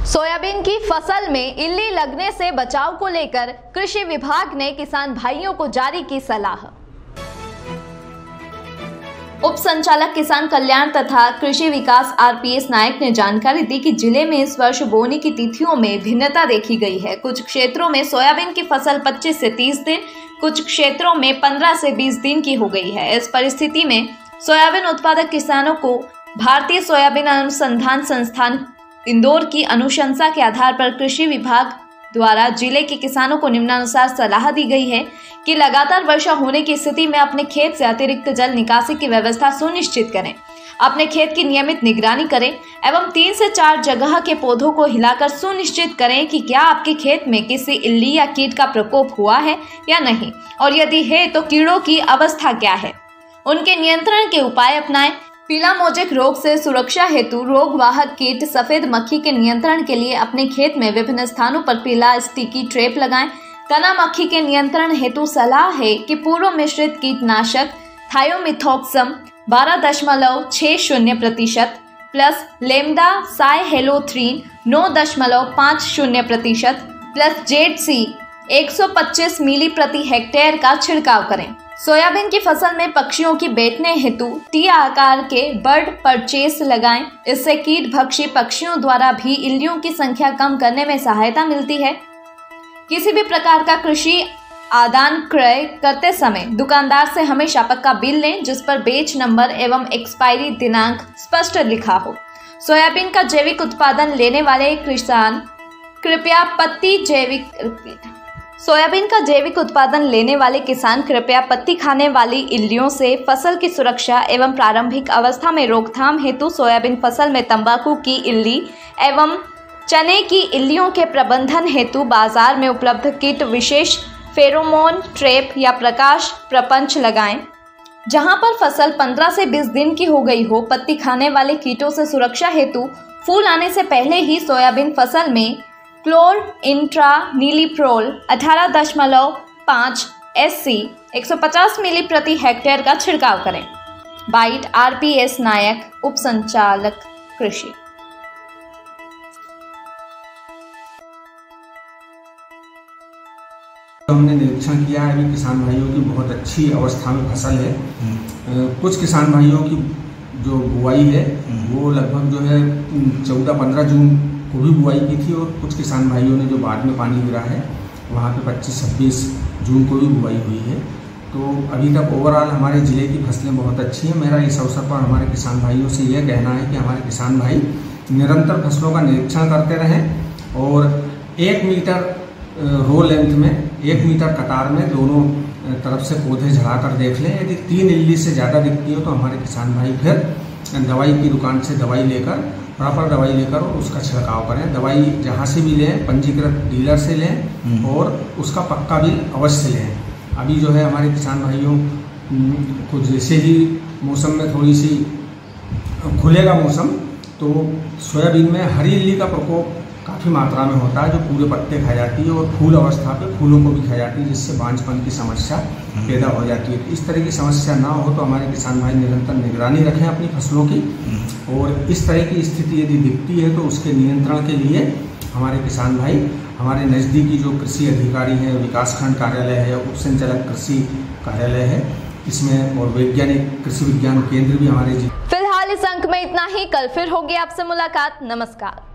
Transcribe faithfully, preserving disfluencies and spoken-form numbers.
Soybean की फसल में इल्ली लगने से बचाव को लेकर कृषि विभाग ने किसान भाइयों को जारी की सलाह। उप संचालक किसान कल्याण तथा कृषि विकास आरपीएस नायक ने जानकारी दी कि जिले में इस वर्ष बोनी की तिथियों में भिन्नता देखी गई है। कुछ क्षेत्रों में सोयाबीन की फसल पच्चीस से तीस दिन, कुछ क्षेत्रों में पंद्रह से बीस दिन की हो गई है। इस परिस्थिति में सोयाबीन उत्पादक किसानों को भारतीय सोयाबीन अनुसंधान संस्थान इंदौर की अनुशंसा के आधार पर कृषि विभाग द्वारा जिले के किसानों को निम्नानुसार सलाह दी गई है कि लगातार वर्षा होने की स्थिति में अपने खेत से अतिरिक्त जल निकासी की व्यवस्था सुनिश्चित करें, अपने खेत की नियमित निगरानी करें एवं तीन से चार जगह के पौधों को हिलाकर सुनिश्चित करें कि क्या आपके खेत में किसी इल्ली या कीट का प्रकोप हुआ है या नहीं, और यदि है तो कीड़ों की अवस्था क्या है, उनके नियंत्रण के उपाय अपनाएं। पीला मोजेक रोग से सुरक्षा हेतु रोग वाहक कीट सफेद मक्खी के नियंत्रण के लिए अपने खेत में विभिन्न स्थानों पर पीला स्टिकी ट्रैप लगाएं। तना मक्खी के नियंत्रण हेतु सलाह है कि पूर्व मिश्रित कीटनाशक थायोमिथॉक्सम बारह दशमलव छह शून्य प्रतिशत प्लस लेमडा साइहेलोथ्रीन नौ दशमलव पाँच शून्य प्रतिशत प्लस जेड सी एक सौ पच्चीस मिली प्रति हेक्टेयर का छिड़काव करें। सोयाबीन की फसल में पक्षियों की बैठने हेतु टी आकार के बर्ड परचेस लगाएं। इससे कीट भक्षी पक्षियों द्वारा भी इल्लियों की संख्या कम करने में सहायता मिलती है। किसी भी प्रकार का कृषि आदान क्रय करते समय दुकानदार से हमेशा पक्का बिल लें जिस पर बेच नंबर एवं एक्सपायरी दिनांक स्पष्ट लिखा हो। सोयाबीन का जैविक उत्पादन लेने वाले किसान कृपया पत्ती जैविक सोयाबीन का जैविक उत्पादन लेने वाले किसान कृपया पत्ती खाने वाली इल्लियों से फसल की सुरक्षा एवं प्रारंभिक अवस्था में रोकथाम हेतु सोयाबीन फसल में तंबाकू की इल्ली एवं चने की इल्लियों के प्रबंधन हेतु बाजार में उपलब्ध किट विशेष फेरोमोन ट्रैप या प्रकाश प्रपंच लगाएं। जहां पर फसल पंद्रह से बीस दिन की हो गई हो, पत्ती खाने वाले कीटों से सुरक्षा हेतु फूल आने से पहले ही सोयाबीन फसल में क्लोर इंट्रा नीलीप्रोल अठारह दशमलव पाँच एस सी एक सौ पचास मिली प्रति हेक्टेयर का छिड़काव करें। बाइट आरपीएस नायक, उप संचालक कृषि। हमने निरीक्षण किया है अभी किसान भाइयों की बहुत अच्छी अवस्था में फसल है। कुछ किसान भाइयों की जो बुआई है वो लगभग जो है चौदह पंद्रह जून को भी बुआई की थी, और कुछ किसान भाइयों ने जो बाद में पानी गिरा है वहाँ पे पच्चीस छब्बीस जून को भी बुआई हुई है। तो अभी तक ओवरऑल हमारे ज़िले की फसलें बहुत अच्छी हैं। मेरा इस अवसर पर हमारे किसान भाइयों से यह कहना है कि हमारे किसान भाई निरंतर फसलों का निरीक्षण करते रहें और एक मीटर रो लेंथ में, एक मीटर कतार में दोनों तरफ से पौधे झड़ाकर देख लें। यदि तीन इल्ली से ज़्यादा दिखती हो तो हमारे किसान भाई फिर दवाई की दुकान से दवाई लेकर, प्रॉपर दवाई लेकर और उसका छिड़काव करें। दवाई जहाँ से भी लें पंजीकृत डीलर से लें और उसका पक्का बिल अवश्य लें। अभी जो है हमारे किसान भाइयों को जैसे ही मौसम में थोड़ी सी खुलेगा मौसम, तो सोयाबीन में हरी इल्ली का प्रकोप काफ़ी मात्रा में होता है जो पूरे पत्ते खा जाती है और फूल अवस्था पे फूलों को भी खा जाती है, जिससे बांझपन की समस्या पैदा हो जाती है। इस तरह की समस्या ना हो तो हमारे किसान भाई निरंतर निगरानी रखें अपनी फसलों की, और इस तरह की स्थिति यदि दिखती है तो उसके नियंत्रण के लिए हमारे किसान भाई हमारे नज़दीकी जो कृषि अधिकारी हैं, विकासखंड कार्यालय है, उप संचालक कृषि कार्यालय है, इसमें और वैज्ञानिक कृषि विज्ञान केंद्र भी हमारे। फिलहाल इस अंक में इतना ही। कल फिर होगी आपसे मुलाकात। नमस्कार।